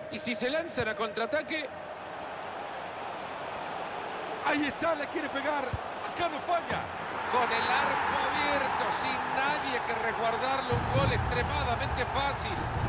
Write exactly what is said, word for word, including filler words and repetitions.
Y si se lanzan a contraataque... Ahí está, le quiere pegar. Acá no falla. Con el arco abierto, sin nadie que resguardarlo, un gol extremadamente fácil.